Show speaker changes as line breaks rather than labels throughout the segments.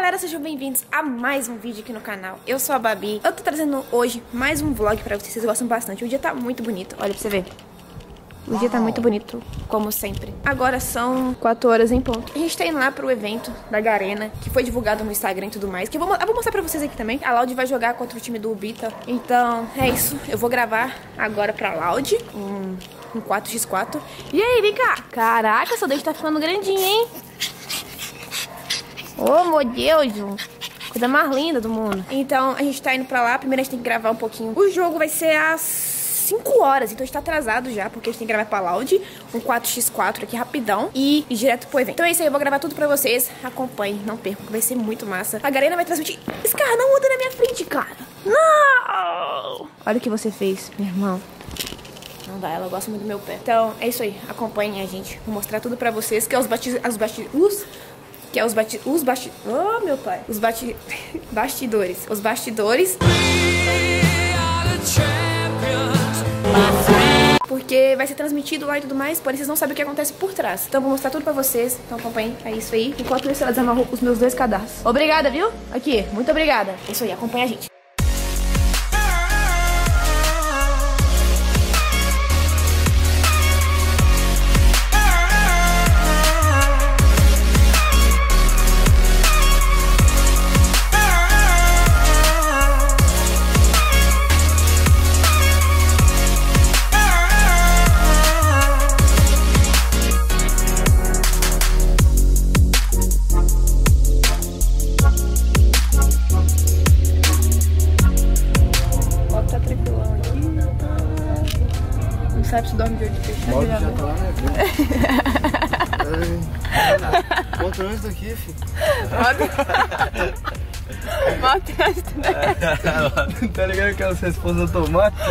galera, sejam bem-vindos a mais um vídeo aqui no canal. Eu sou a Babi. Eu tô trazendo hoje mais um vlog pra vocês, vocês gostam bastante. O dia tá muito bonito, olha pra você ver. O dia tá muito bonito, como sempre. Agora são 4 horas em ponto. A gente tá indo lá pro evento da Garena, que foi divulgado no Instagram e tudo mais, que eu vou mostrar pra vocês aqui também. A Loud vai jogar contra o time do Ubita. Então, é isso. Eu vou gravar agora pra Loud, um 4x4. E aí, vem cá. Caraca, seu dedo tá ficando grandinho, hein? Oh, meu Deus, coisa mais linda do mundo. Então, a gente tá indo pra lá. Primeiro a gente tem que gravar um pouquinho. O jogo vai ser às 5 horas, então a gente tá atrasado já, porque a gente tem que gravar pra Loud, um 4x4 aqui rapidão e ir direto pro evento. Então é isso aí, eu vou gravar tudo pra vocês. Acompanhem, não percam, que vai ser muito massa. A Garena vai transmitir. Esse cara não anda na minha frente, cara. Não! Olha o que você fez, meu irmão. Não dá, ela gosta muito do meu pé. Então é isso aí, acompanhem a gente. Vou mostrar tudo pra vocês, que é oh, meu pai. Bastidores. Os bastidores. Porque vai ser transmitido lá e tudo mais, porém vocês não sabem o que acontece por trás. Então vou mostrar tudo pra vocês. Então acompanhem, é isso aí. Enquanto isso, ela desamarrou os meus 2 cadarços. Obrigada, viu? Aqui, muito obrigada. É isso aí, acompanha a gente. Sabe se dorme de olho fechado?
O já tá lá, né? Quanto antes daqui, filho? Tá ligado aquelas respostas automáticas?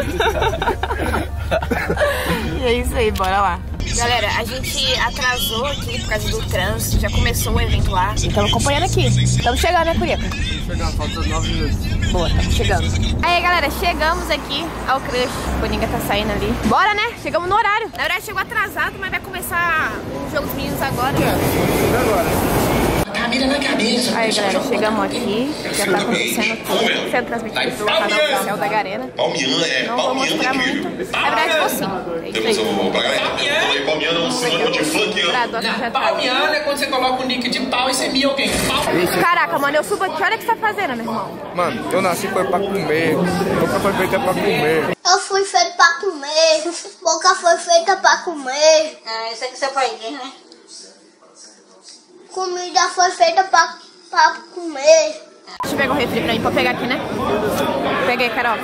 E é isso aí, bora lá. Galera, a gente atrasou aqui por causa do trânsito, já começou o evento lá. Estamos acompanhando aqui. Estamos chegando, né, Curica?
Chegando, falta 9 minutos.
Boa, estamos chegando. Aí, galera, chegamos aqui ao Crush. O Boninga tá saindo ali. Bora, né? Chegamos no horário. Na verdade, chegou atrasado, mas vai começar o jogo dos meninos agora.
Agora.
Camila na cabeça.
Aí, galera, chegamos aqui. Já tá acontecendo tudo. Sendo transmitido pelo canal oficial da Garena. Não vou mostrar muito. Na verdade, vou sim.
Temos o Palmiano é um sinônimo de funk.
Palmiano é quando você coloca o nick de pau e você mia alguém.
Caraca, mano, eu subo aqui. Olha o que você tá fazendo, meu irmão.
Mano, eu nasci foi pra comer. Boca foi feita pra comer.
Eu fui feito pra comer. Boca foi feita pra comer.
Ah, isso aqui você vai ver, né?
Comida foi feita pra comer.
Deixa eu pegar o refri pra mim, pode pegar aqui, né? Peguei, Carol.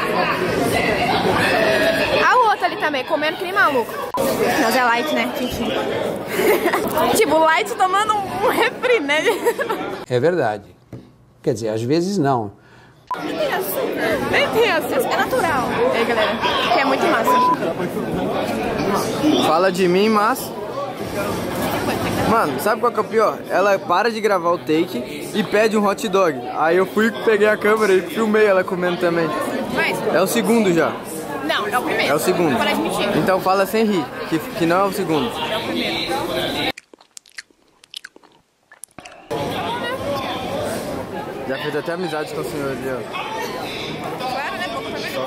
A outra ali também, comendo que nem maluco. Mas é light, né? Tipo, light tomando um refri, né?
É verdade. Quer dizer, às vezes não.
Nem tem açúcar, é natural. E aí, galera, que é muito massa.
Fala de mim, mas... Mano, sabe qual que é o pior? Ela para de gravar o take e pede um hot dog. Aí eu fui, peguei a câmera e filmei ela comendo também.
Mas...
É o segundo já.
Não, é o primeiro.
É o segundo.
Parece mentira.
Então fala sem rir, que não é o segundo.
É o primeiro.
Já fez até amizade com o senhor ali, ó.
Claro, né?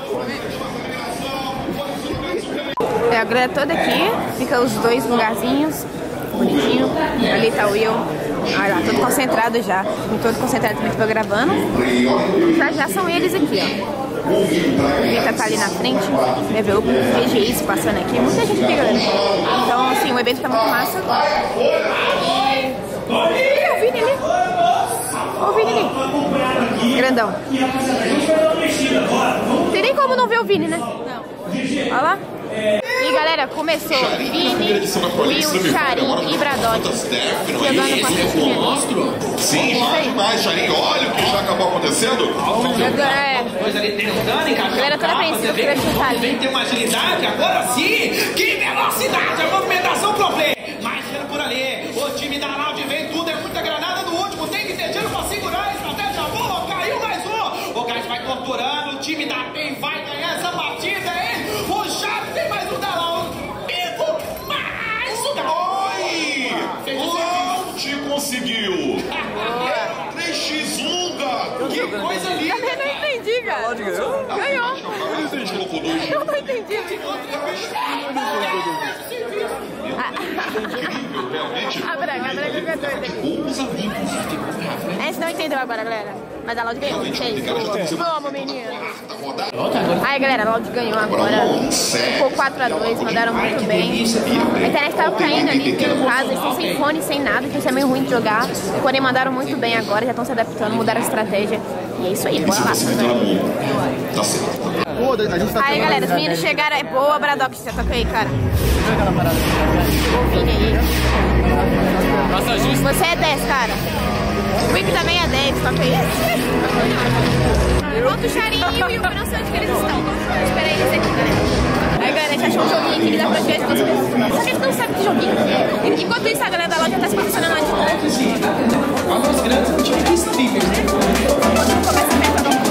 É a grana toda aqui, fica os 2 lugarzinhos, bonitinho. Ali tá o Will, olha lá, todo concentrado já. Todo concentrado também que tô gravando. Já são eles aqui, ó. O Vita tá ali na frente, deve ver o VGIs passando aqui, muita gente aqui, galera. Então, assim, o evento tá muito massa. E... Olha o Vini ali. Olha o Vini ali. Grandão. Não tem nem como não ver o Vini, né? Não. Olha lá. E galera, começou Vini, Will, Charin e Braddock jogando com a festinha ali.
Sim, demais, Charin. Olha o que já acabou acontecendo.
A galera toda apreensiva que vai chutar ali.
Tem uma agilidade, agora sim. Que velocidade, a movimentação completa. Mais tiro por ali. O time da Loud vem tudo, é muita granada no último. Tem que ter tiro pra segurar a estratégia boa. Caiu mais um. O Gás vai torturando. O time da PEN vai ganhar essa partida, hein? O Chaves tem mais um da Loud. Mais um da Loud.
Loud conseguiu. 3
aqui, cara.
A Loud ganhou?
Ganhou. Eu não entendi. A Braga ficou doida aqui. A gente não entendeu agora, galera. Mas a Loud ganhou. Vamos, menino. Aí, galera, a Loud ganhou agora. Ficou 4-2, mandaram muito bem. A internet tava caindo ali pelo caso. Eles estão sem fone, sem nada, então isso é meio ruim de jogar. Porém, mandaram muito bem agora, já estão se adaptando, mudaram a estratégia. E é isso aí, bora lá. Aí, galera, os meninos chegaram. Boa, Bradock, você toca aí, cara. Chegou o Vini aí. Você é 10, cara. O Wick também é 10, toca aí. Enquanto o Charinho e o Will, eu não sei onde que eles estão. Espera aí, eles aqui, galera. Aí, galera, a gente achou um joguinho aqui que dá pra jogar de duas pessoas. Só que a gente não sabe que joguinho. Enquanto isso, a galera da loja tá se posicionando lá de trás.
Alguns grandes não tinham que streamers, né?
Começa a meta do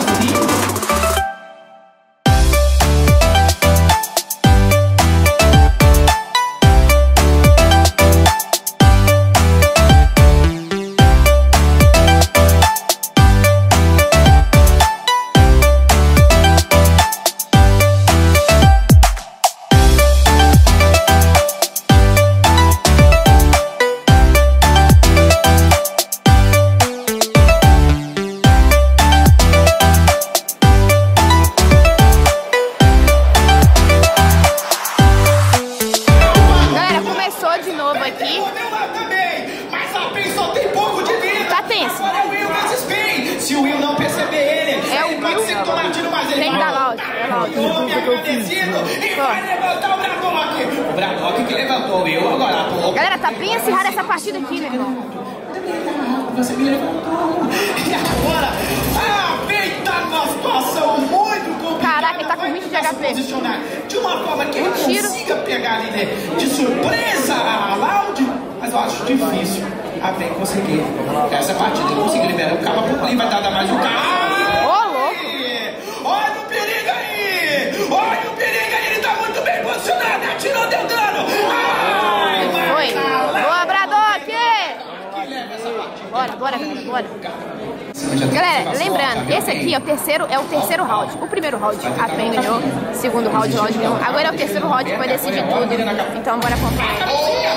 Se o Will não perceber ele, pode ser que tomar tiro, mas ele vai
dar Loud.
Tome agradecido e vai levantar o Bradock. O Bradock que levantou o Will agora há pouco.
Galera, tá bem acirrada essa partida aqui, meu irmão.
Você me levantou. E agora, feita uma situação muito complicada.
Caraca, ele tá com 20 de HP.
De uma forma que ele consiga pegar ali de surpresa a Loud. Mas eu acho difícil a bem conseguir. Essa partida ele conseguiu liberar o cabo por ali, vai dar mais um carro.
Ô, louco!
Olha o perigo aí! Olha o perigo aí! Ele tá muito bem posicionado! Atirou, deu dano!
Foi! Boa, Bradock! Bora, bora. Galera, lembrando, esse aqui é o terceiro round. O primeiro round a PEN ganhou, o segundo round a Loud ganhou. Agora é o terceiro round que vai decidir tudo. Então bora acompanhar.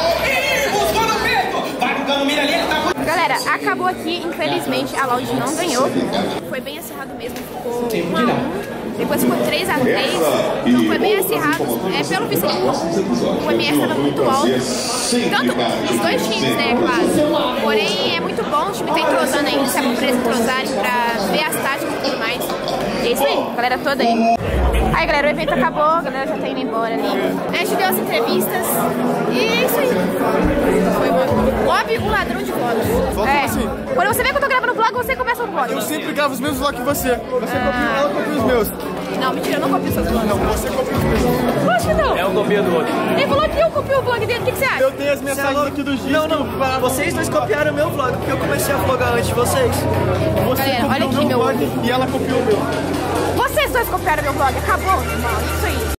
Galera, acabou aqui, infelizmente a Loud não ganhou. Foi bem acirrado mesmo, ficou 1-1. Depois ficou 3-3. Então foi bem acirrado. Pelo visto, o MS estava muito alto. Tanto os dois times, né, claro. Porém, é muito bom, o time tá entrosando ainda, se a empresa entrosarem pra ver as táticas e tudo mais. E é isso aí, galera toda aí. Aí, galera, o evento acabou, a galera já tá indo embora ali. A gente deu as entrevistas e é isso aí. Foi bom. Bob, o ladrão de vlogs.
Assim.
Quando você vê que eu tô gravando vlog, você começa o vlog.
Eu sempre gravo os mesmos vlogs que você. Você copia, ela copia os meus.
Não, mentira, eu não copio seus vlogs.
Não, você copia os meus.
Lógico que não.
É um copia do outro.
Ele falou que eu copio o vlog dele, o que você acha?
Eu tenho as mensagens aqui dos dias.
Não, vocês dois copiaram o meu vlog, porque eu comecei a vlogar antes de vocês.
Você
galera, olha
copiou
aqui
o meu
meu
vlog e ela copiou o meu.
Vocês dois copiaram meu vlog, acabou? Não, isso aí.